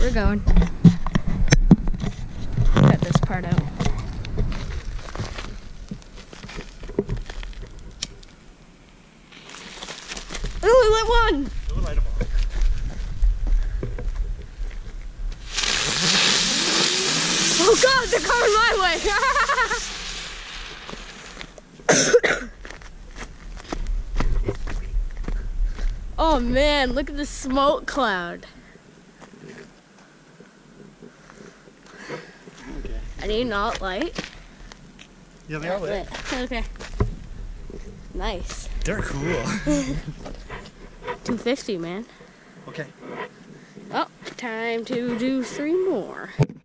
we're going. Cut this part out. Oh, we lit one! Oh God, they're coming my way! Oh man, look at the smoke cloud. Okay. Are they not light? Yeah, they are lit. Okay. Nice. They're cool. 250, man. Okay. Well, time to do 3 more.